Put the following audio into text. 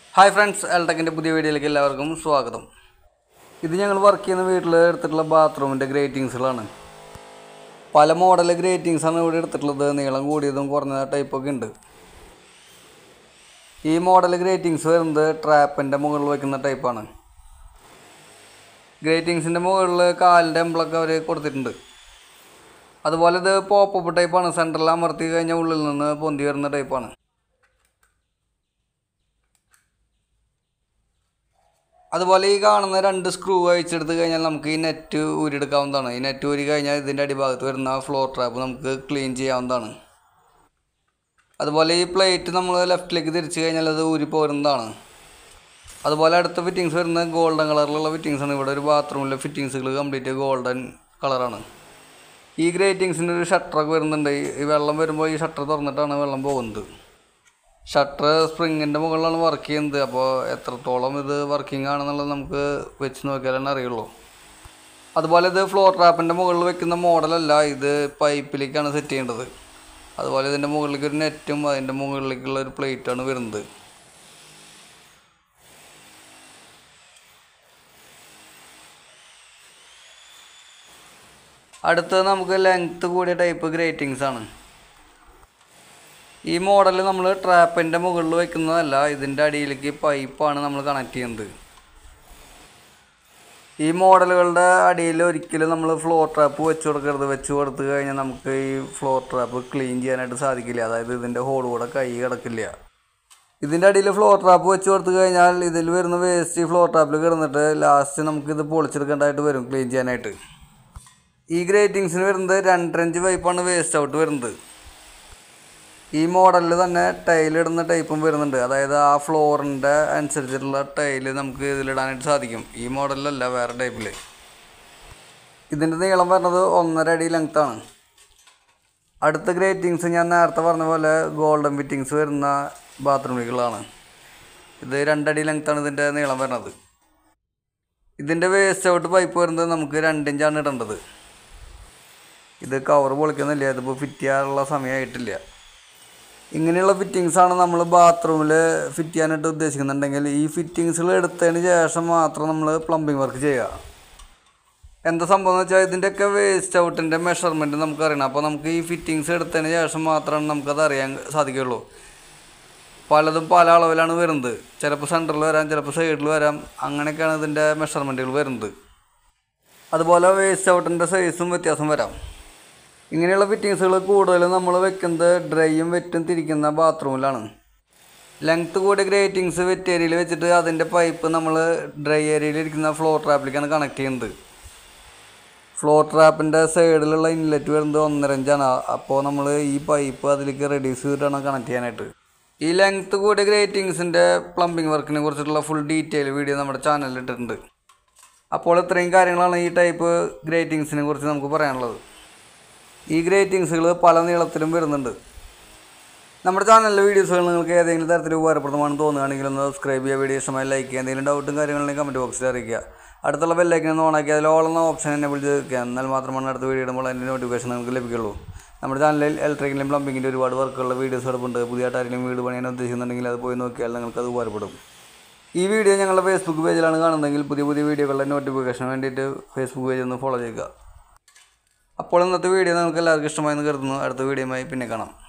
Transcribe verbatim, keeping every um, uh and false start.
Hi friends, എൽടെക്കിൻ്റെ പുതിയ വീഡിയോയിലേക്ക് എല്ലാവർക്കും സ്വാഗതം. ഇത് ഞങ്ങൾ വർക്ക് ചെയ്യുന്ന വീട്ടിൽ എടുത്തിട്ടുള്ള ബാത്റൂമിൻ്റെ ഗ്രേറ്റിങ്സുകളാണ്. പല മോഡൽ ഗ്രേറ്റിങ്സാണ് ഇവിടെ എടുത്തിട്ടുള്ളത്. നീളം കൂടിയതും കുറഞ്ഞ ടൈപ്പൊക്കെ ഉണ്ട്. ഈ മോഡൽ ഗ്രേറ്റിങ്സ് വരുന്നത് ട്രാപ്പിൻ്റെ മുകളിൽ വയ്ക്കുന്ന ടൈപ്പാണ്. ഗ്രേറ്റിങ്സിൻ്റെ മുകളിൽ കാലിൻ്റെ എംബ്ലൊക്കെ അവർ കൊടുത്തിട്ടുണ്ട്. അതുപോലെ ഇത് പോപ്പപ്പ് ടൈപ്പാണ്. സെൻട്രൽ അമർത്തി കഴിഞ്ഞാൽ ഉള്ളിൽ നിന്ന് പൊന്തി വരുന്ന ടൈപ്പാണ്. അതുപോലെ ഈ കാണുന്ന രണ്ട് സ്ക്രൂ അഴിച്ചെടുത്ത് കഴിഞ്ഞാൽ നമുക്ക് ഈ നെറ്റ് ഊരിയെടുക്കാവുന്നതാണ്. ഈ നെറ്റ് ഊരി കഴിഞ്ഞാൽ ഇതിൻ്റെ അടിഭാഗത്ത് വരുന്ന ഫ്ലോർ ട്രാപ്പ് നമുക്ക് ക്ലീൻ ചെയ്യാവുന്നതാണ്. അതുപോലെ ഈ പ്ലേറ്റ് നമ്മൾ ലെഫ്റ്റിലേക്ക് തിരിച്ച് കഴിഞ്ഞാൽ അത് ഊരി പോരുന്നതാണ്. അതുപോലെ അടുത്ത ഫിറ്റിങ്സ് വരുന്നത് ഗോൾഡൻ കളറിലുള്ള ഫിറ്റിങ്സാണ്. ഇവിടെ ഒരു ബാത്റൂമിലെ ഫിറ്റിങ്സുകൾ കംപ്ലീറ്റ് ഗോൾഡൻ കളറാണ്. ഈ ഗ്രേറ്റിങ്സിൻ്റെ ഒരു ഷട്ടറൊക്കെ വരുന്നുണ്ട്. ഈ വെള്ളം വരുമ്പോൾ ഈ ഷട്ടർ തുറന്നിട്ടാണ് വെള്ളം പോകുന്നത്. ഷട്ടർ സ്പ്രിങ്ങിൻ്റെ മുകളിലാണ് വർക്ക് ചെയ്യുന്നത്. അപ്പോൾ എത്രത്തോളം ഇത് വർക്കിംഗ് ആണെന്നുള്ളത് നമുക്ക് വെച്ച് നോക്കിയാൽ തന്നെ അറിയുള്ളൂ. അതുപോലെ ഇത് ഫ്ലോർ ട്രാപ്പിൻ്റെ മുകളിൽ വെക്കുന്ന മോഡലല്ല, ഇത് പൈപ്പിലേക്കാണ് സെറ്റ് ചെയ്യേണ്ടത്. അതുപോലെ ഇതിൻ്റെ മുകളിലേക്ക് ഒരു നെറ്റും അതിൻ്റെ മുകളിലേക്കുള്ള ഒരു പ്ലേറ്റാണ് വരുന്നത്. അടുത്തത് നമുക്ക് ലെങ്ത്ത് കൂടിയ ടൈപ്പ് ഗ്രേറ്റിങ്സ് ആണ്. ഈ മോഡൽ നമ്മൾ ട്രാപ്പിൻ്റെ മുകളിൽ വയ്ക്കുന്നതല്ല, ഇതിൻ്റെ അടിയിലേക്ക് പൈപ്പാണ് നമ്മൾ കണക്ട് ചെയ്യുന്നത്. ഈ മോഡലുകളുടെ അടിയിൽ ഒരിക്കലും നമ്മൾ ഫ്ലോർ ട്രാപ്പ് വെച്ച് കൊടുക്കരുത്. വെച്ച് കൊടുത്തു കഴിഞ്ഞാൽ നമുക്ക് ഈ ഫ്ലോർ ട്രാപ്പ് ക്ലീൻ ചെയ്യാനായിട്ട് സാധിക്കില്ല. അതായത് ഇതിൻ്റെ ഹോൾ കൂടെ കൈ കിടക്കില്ല. ഇതിൻ്റെ അടിയിൽ ഫ്ലോർ ട്രാപ്പ് വെച്ച് കൊടുത്തു കഴിഞ്ഞാൽ ഇതിൽ വരുന്ന വേസ്റ്റ് ഫ്ലോർ ട്രാപ്പിൽ കിടന്നിട്ട് ലാസ്റ്റ് നമുക്കിത് പൊളിച്ചെടുക്കേണ്ടതായിട്ട് വരും ക്ലീൻ ചെയ്യാനായിട്ട്. ഈ ഗ്രേറ്റിങ്സിന് വരുന്നത് രണ്ടരഞ്ച് പൈപ്പാണ് വേസ്റ്റ് ഔട്ട് വരുന്നത്. ഈ മോഡലിൽ തന്നെ ടൈലിടുന്ന ടൈപ്പും വരുന്നുണ്ട്. അതായത് ആ ഫ്ലോറിൻ്റെ അനുസരിച്ചിട്ടുള്ള ടൈല് നമുക്ക് ഇതിലിടാനായിട്ട് സാധിക്കും. ഈ മോഡലിലല്ല, വേറെ ടൈപ്പിൽ. ഇതിൻ്റെ നീളം വരുന്നത് ഒന്നര അടി ലെങ്ത്താണ്. അടുത്ത ഗ്രേറ്റിങ്സ് ഞാൻ നേരത്തെ പറഞ്ഞ പോലെ ഗോൾഡൻ ഫിറ്റിങ്സ് വരുന്ന ബാത്റൂമുകളാണ്. ഇത് രണ്ടടി ലെങ്ത്താണ് ഇതിൻ്റെ നീളം വരുന്നത്. ഇതിൻ്റെ വേസ്റ്റ് ഔട്ട് പൈപ്പ് വരുന്നത് നമുക്ക് രണ്ടിഞ്ചാണ് ഇടേണ്ടത്. ഇത് കവർ പൊളിക്കുന്നില്ല, ഇതിപ്പോൾ ഫിറ്റ് ചെയ്യാനുള്ള സമയമായിട്ടില്ല. ഇങ്ങനെയുള്ള ഫിറ്റിങ്സാണ് നമ്മൾ ബാത്റൂമിൽ ഫിറ്റ് ചെയ്യാനായിട്ട് ഉദ്ദേശിക്കുന്നുണ്ടെങ്കിൽ ഈ ഫിറ്റിങ്സുകൾ എടുത്തതിന് ശേഷം മാത്രം നമ്മൾ പ്ലംബിംഗ് വർക്ക് ചെയ്യുക. എന്താ സംഭവം എന്ന് വെച്ചാൽ ഇതിൻ്റെയൊക്കെ വേസ്റ്റ് ഔട്ടിൻ്റെ മെഷർമെൻറ്റ് നമുക്കറിയണം. അപ്പോൾ നമുക്ക് ഈ ഫിറ്റിങ്സ് എടുത്തതിന് ശേഷം മാത്രമാണ് നമുക്കത് അറിയാൻ സാധിക്കുകയുള്ളൂ. പലതും പല അളവിലാണ് വരുന്നത്. ചിലപ്പോൾ സെൻറ്ററിൽ വരാം, ചിലപ്പോൾ സൈഡിൽ വരാം. അങ്ങനെയൊക്കെയാണ് ഇതിൻ്റെ മെഷർമെൻറ്റുകൾ വരുന്നത്. അതുപോലെ വേസ്റ്റ് ഔട്ടിൻ്റെ സൈസും വ്യത്യാസം വരാം. ഇങ്ങനെയുള്ള ഫിറ്റിങ്സുകൾ കൂടുതലും നമ്മൾ വെക്കുന്നത് ഡ്രൈയും വെറ്റും തിരിക്കുന്ന ബാത്റൂമിലാണ്. ലെങ്ത്ത് കൂടിയ ഗ്രേറ്റിങ്സ് വെറ്റ് ഏരിയയിൽ വെച്ചിട്ട് അതിൻ്റെ പൈപ്പ് നമ്മൾ ഡ്രൈ ഏരിയയിൽ ഇരിക്കുന്ന ഫ്ലോർ ട്രാപ്പിലേക്കാണ് കണക്ട് ചെയ്യുന്നത്. ഫ്ലോർ ട്രാപ്പിൻ്റെ സൈഡിലുള്ള ഇൻലെറ്റ് വരുന്നത് ഒന്നര ഇഞ്ചാണ്. അപ്പോൾ നമ്മൾ ഈ പൈപ്പ് അതിലേക്ക് റെഡ്യൂസ് ചെയ്തിട്ടാണ് കണക്ട് ചെയ്യാനായിട്ട്. ഈ ലെങ്ത്ത് കൂടിയ ഗ്രേറ്റിങ്സിൻ്റെ പ്ലംബിംഗ് വർക്കിനെ കുറിച്ചിട്ടുള്ള ഫുൾ ഡീറ്റെയിൽ വീഡിയോ നമ്മുടെ ചാനലിൽ ഇട്ടിട്ടുണ്ട്. അപ്പോൾ ഇത്രയും കാര്യങ്ങളാണ് ഈ ടൈപ്പ് ഗ്രേറ്റിങ്സിനെ കുറിച്ച് നമുക്ക് പറയാനുള്ളത്. ഈ ഗ്രേറ്റിങ്സുകൾ പല നീളത്തിലും വരുന്നുണ്ട്. നമ്മുടെ ചാനലിലെ വീഡിയോസുകൾ നിങ്ങൾക്ക് ഏതെങ്കിലും തരത്തിൽ ഉപകാരപ്രദമാണെന്ന് തോന്നുകയാണെങ്കിൽ ഒന്ന് സബ്സ്ക്രൈബ് ചെയ്യുക, വീഡിയോ ഇഷ്ടമായി ലൈക്ക് ചെയ്യുക. എന്തെങ്കിലും ഡൗട്ടും കാര്യങ്ങളുണ്ടെങ്കിൽ കമൻറ്റ് ബോക്സിൽ അറിയിക്കുക. അടുത്തുള്ള ബെല്ലൈക്കൻ ഒന്ന് ഓണാക്കി അതിൽ ഓൾ എന്ന ഓപ്ഷൻ എന്നെ വിളിച്ച് വെക്കുക. എന്നാൽ മാത്രമാണ് അടുത്ത വീഡിയോ ഇടുമ്പോൾ അതിൻ്റെ നോട്ടിഫിക്കേഷൻ നിങ്ങൾക്ക് ലഭിക്കുള്ളൂ. നമ്മുടെ ചാനലിൽ ഇലക്ട്രിക്കലും പ്ലംബിങ്ങിൻ്റെ ഒരുപാട് വർക്കുള്ള വീഡിയോസ് കിടപ്പുണ്ട്. പുതിയതായിട്ട് ആരെങ്കിലും വീട് പണിയാൻ ഉദ്ദേശിക്കുന്നുണ്ടെങ്കിൽ അത് പോയി നോക്കിയാൽ നിങ്ങൾക്ക് അത് ഉപകാരപ്പെടും. ഈ വീഡിയോ ഞങ്ങളുടെ ഫേസ്ബുക്ക് പേജിലാണ് കാണുന്നതെങ്കിൽ പുതിയ പുതിയ വീഡിയോകളുടെ നോട്ടിഫിക്കേഷൻ വേണ്ടിയിട്ട് ഫേസ്ബുക്ക് പേജ് ഒന്ന് ഫോളോ ചെയ്യുക. അപ്പോൾ ഇന്നത്തെ വീഡിയോ നിങ്ങൾക്ക് എല്ലാവർക്കും ഇഷ്ടമായെന്ന് കരുതുന്നു. അടുത്ത വീഡിയോയുമായി പിന്നെ കാണാം.